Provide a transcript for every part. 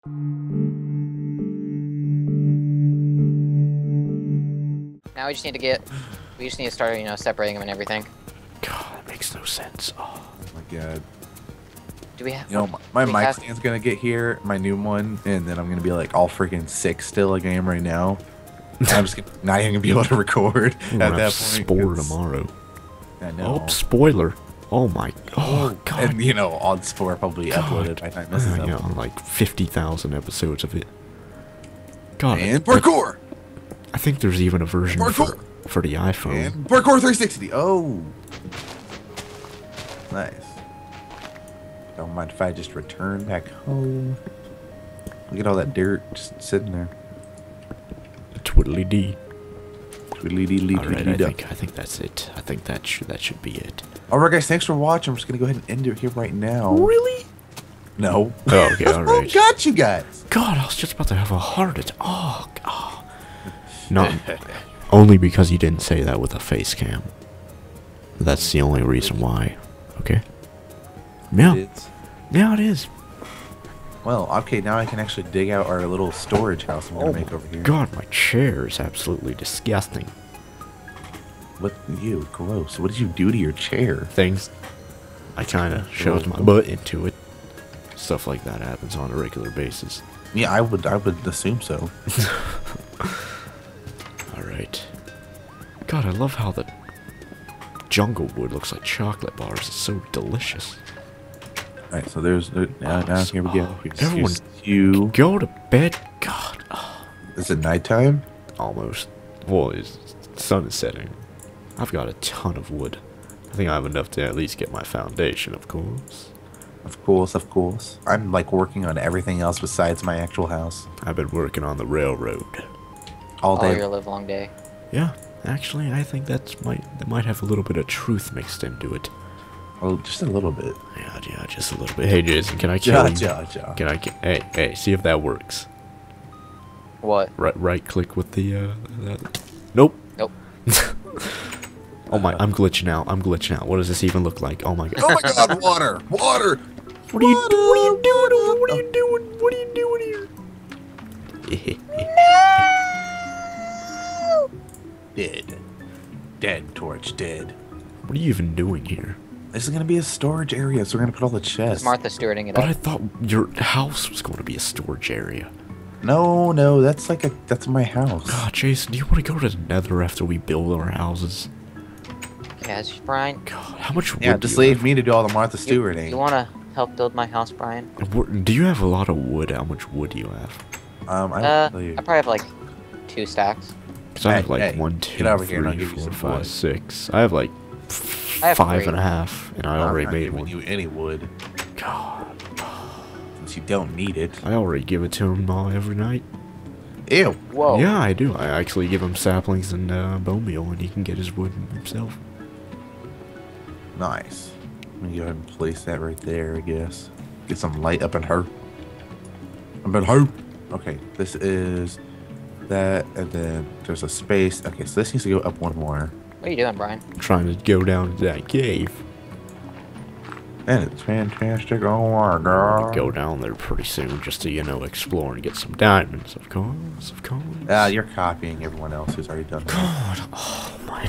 Now we just need to get. We just need to start, separating them and everything. God, that makes no sense. Oh my God. Do we have? You know, my mic stand's gonna get here, my new one, and then I'm gonna be like all freaking sick still a game right now. I'm just not even gonna be able to record at that point. Spore tomorrow. I know. Oh, spoiler. Oh my. Oh God. And you know, all the Spore probably uploaded by the time this is up. Yeah, like 50,000 episodes of it. God. And parkour. I think there's even a version for the iPhone. And parkour 360. Oh. Nice. Don't mind if I just return back home. Look at all that dirt just sitting there. Twiddly dee. Twiddly dee lee. Alright, I think that's it. I think that should be it. Alright guys, thanks for watching. I'm just gonna go ahead and end it here right now. Really? No. Oh, okay, alright. Got you guys. God, I was just about to have a heart attack. Oh, God. No. Only because you didn't say that with a face cam. That's the only reason why. Okay? Yeah. Yeah, it is. Well, okay, now I can actually dig out our little storage house I'm gonna make over here. God, my chair is absolutely disgusting. What? You gross. What did you do to your chair? Things. I kinda shoved my butt into it. Stuff like that happens on a regular basis. Yeah, I would assume so. Alright. God, I love how the jungle wood looks like chocolate bars. It's so delicious. Alright, so there's now here we go. Everyone, you go to bed. God. Is it nighttime? Almost. Well, the sun is setting. I've got a ton of wood. I think I have enough to at least get my foundation, of course. Of course, of course. I'm like working on everything else besides my actual house. I've been working on the railroad. All day. All your live long day. Yeah, actually, I think that might have a little bit of truth mixed into it. Well, just a little bit. Yeah, just a little bit. Hey, Jason, can I kill you? Ja. Can I? Hey, see if that works. What? Right click with the. Nope. Nope. Oh my! I'm glitching out. What does this even look like? Oh my god. Oh my god! Water! Water! What are you doing? What are you doing here? Dead, Torch, dead. What are you even doing here? This is gonna be a storage area, so we're gonna put all the chests. Martha stewarding it But up. I thought your house was going to be a storage area. No, that's that's my house. God, Jason, do you want to go to the Nether after we build our houses? Yes, Brian. God, how much wood Yeah, do just you leave have? me to do all the Martha stewarding. You wanna help build my house, Brian? Do you have a lot of wood? How much wood do you have? I tell you. I probably have like 2 stacks. Because I have Hey, like hey, 1, 2, get over here and I'll 3, give you 4, some 5, wood. 6. I have like I have 5 3. and a half, and I I'm already not made giving one. you any wood God, since you don't need it. I already give it to him every night. Ew. Whoa. Yeah, I do. I actually give him saplings and bone meal, and he can get his wood himself. Nice. Let me go ahead and place that right there, I guess. Get some light up in her. Okay, this is that, and then there's a space. Okay, so this needs to go up one more. What are you doing, Brian? Trying to go down to that cave. And it's fantastic. Oh my god. Go down there pretty soon just to, explore and get some diamonds, of course, of course. You're copying everyone else who's already done that. God, oh my.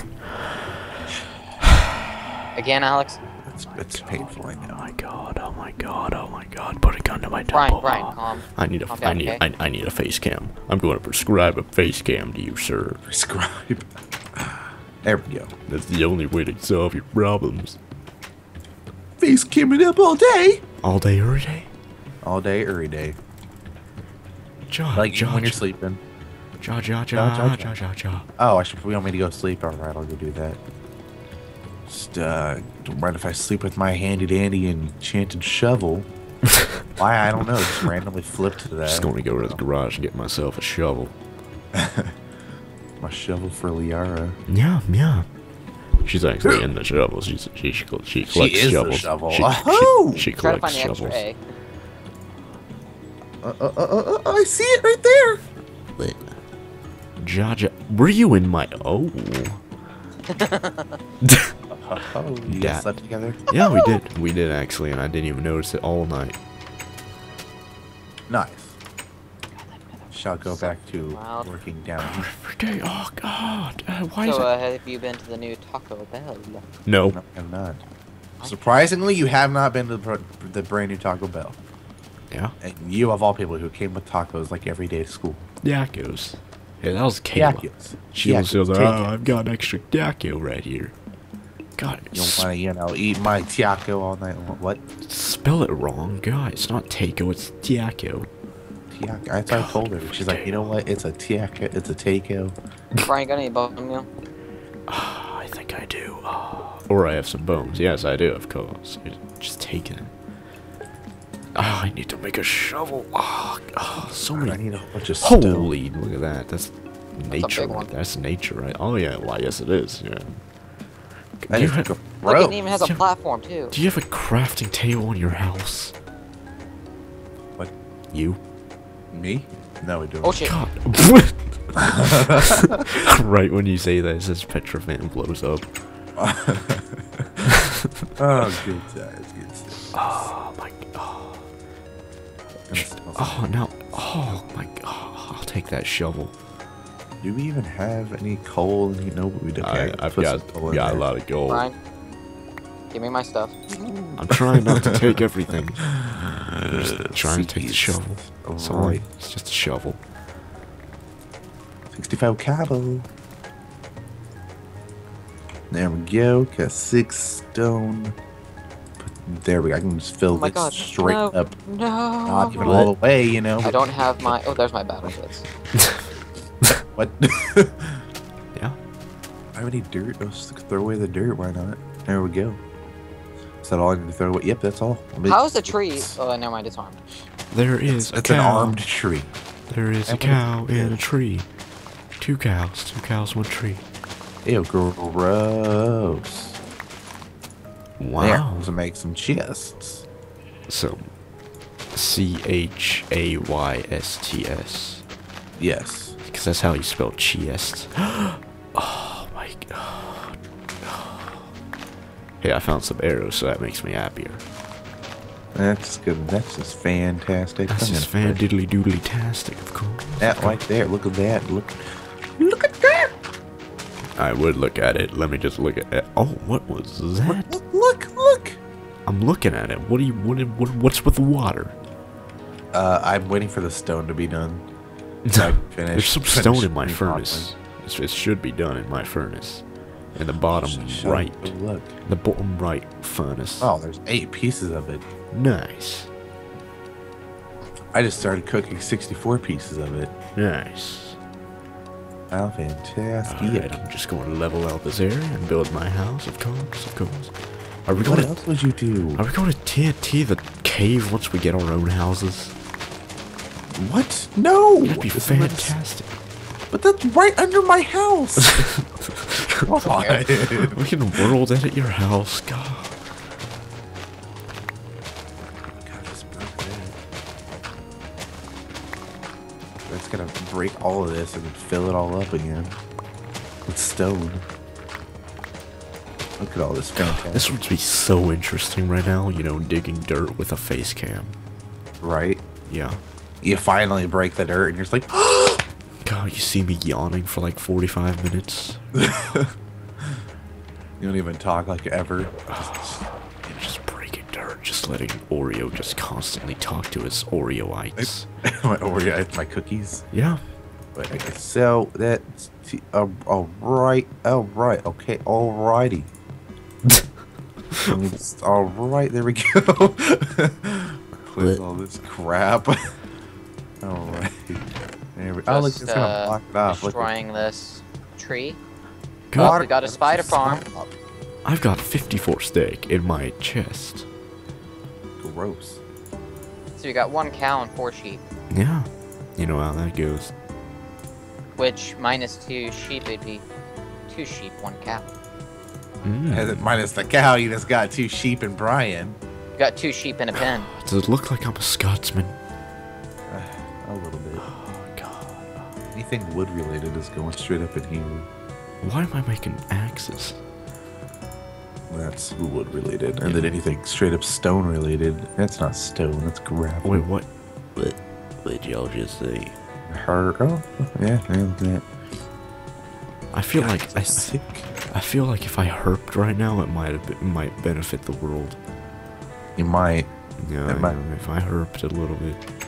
Again, Alex? It's painful, I Oh know. my god, oh my god, oh my god. Put a gun to my temple. Brian, calm. I need Calm down, okay? I need a face cam. I'm going to prescribe a face cam to you, sir. Prescribe. There we go. That's the only way to solve your problems. Face camming up all day. All day, every day? All day, every day. Like Even when you're sleeping. Ja. Oh, we want me to go sleep? Alright, I'll go do that. Just, don't mind if I sleep with my handy dandy enchanted shovel. Why? I don't know. Just randomly flipped to that. Just going to go to the garage and get myself a shovel. My shovel for Liara. Yeah. She's actually in the shovel. She collects is shovels. the shovel. She Try to collects find the extra shovels. egg. I see it right there. Ja. Were you in my... Oh. Oh, you guys slept together? Yeah, we did. We did, actually, and I didn't even notice it all night. Nice. shall go back to Wild. working down here. Every day. Oh God. Why is So, it? have you been to the new Taco Bell? No. No, I'm not. Surprisingly, you have not been to the brand new Taco Bell. Yeah. And you, of all people, who came with tacos like every day to school. Yakos. Yeah, that was Kayla. Yakos. She was Yakos, like, take oh, it. I've got an extra Yako right here. God, You don't want to, eat my taco all night long. What? spell it wrong, guys. It's not Taco, it's Yako. Taco. That's what I told her. She's like, you know what? It's a taco. It's a taco. Brian, got any bone meal? I think I do. Or I have some bones. Yes, I do, of course. Just taking it. I need to make a shovel. So I many. need a bunch of stone. Holy, look at that. That's nature. big one. That's nature, right? Oh yeah. Well, yes, it is. Yeah. That Do you, is have, Look, gross. it even has a Yeah. platform, too. do you have a crafting table in your house? What? You? Me? No, we don't. Oh, shit. God. Right when you say that, it says Petrofan blows up. Oh, good times. Good times. Oh my god. Oh no. Oh my god. I'll take that shovel. Do we even have any coal? And no, we don't. I've got a lot of gold. Brian, give me my stuff. I'm trying not to take everything. I'm just trying to take the shovel. It's all right. It's just a shovel. 65 cabo. There we go. Got 6 stone. There we go. I can just fill Oh my this god. straight No. up. No. Not even all the way, you know. I don't have my... Oh, there's my battle bits. What? Yeah. I have any dirt? Let's throw away the dirt. Why not? There we go. Is that all I need to throw away? Yep, that's all. How's the tree? Oh, never mind. It's armed. There is a It's an cow. armed tree. There is a And what cow is in a this? tree. 2 cows. 2 cows, 1 tree. Ew, gross. There, Wow. to make some chests. So, CHAYSTS. Yes. Because that's how you spell chest. Oh my god. Hey, I found some arrows, so that makes me happier. That's good. That's just fantastic. That's I'm just gonna fan diddly doodly tastic, of course. put that right there. Look at that. Look at that. I would look at it. Let me just look at it. Oh, what was that? Look. I'm looking at it. What do you? What's with the water? I'm waiting for the stone to be done. So I can finish. There's some finish stone in my the furnace. It should be done in my furnace. In the bottom Shut right. up. Oh, look. The bottom right furnace. Oh, there's 8 pieces of it. Nice. I just started cooking 64 pieces of it. Nice. Oh, fantastic. Alright, I'm just going to level out this area and build my house, of course, of course. Are we What going to else would you do? Are we going to TNT the cave once we get our own houses? What? No. That'd be Isn't that- fantastic. But that's right under my house. Come on. We can world edit your house. God. God, this broke that. That's gonna break all of this and fill it all up again with stone. Look at all this fantastic. This would be so interesting right now, you know, digging dirt with a face cam. Right? Yeah. You finally break the dirt and you're just like, God, you see me yawning for like 45 minutes. you don't even talk like ever. And just breaking dirt, just letting Oreo just constantly talk to his Oreoites. my cookies. Yeah. But okay, so that's alright, okay, alrighty. Alright, there we go. Clear all this crap. Alright. There we Oh, look, it's Just, gonna block it off. Look, destroying this tree. God, We got a spider farm. I've got 54 steak in my chest. Gross. So we got 1 cow and 4 sheep. Yeah. You know how that goes. Which, minus 2 sheep, it'd be 2 sheep, 1 cow. Mm. Minus the cow, you just got 2 sheep and Brian. You got 2 sheep in a pen. Does it look like I'm a Scotsman? A little bit. Oh, God. Anything wood related is going straight up in here. Why am I making axes? That's wood related. And then anything straight up stone related, that's not stone, that's gravel. Wait, what? What did y'all just say? Her. Oh, yeah. Look at that. I feel God, like that's sick. I feel like if I herped right now, it might benefit the world. You might. Yeah, It might. if I herped a little bit.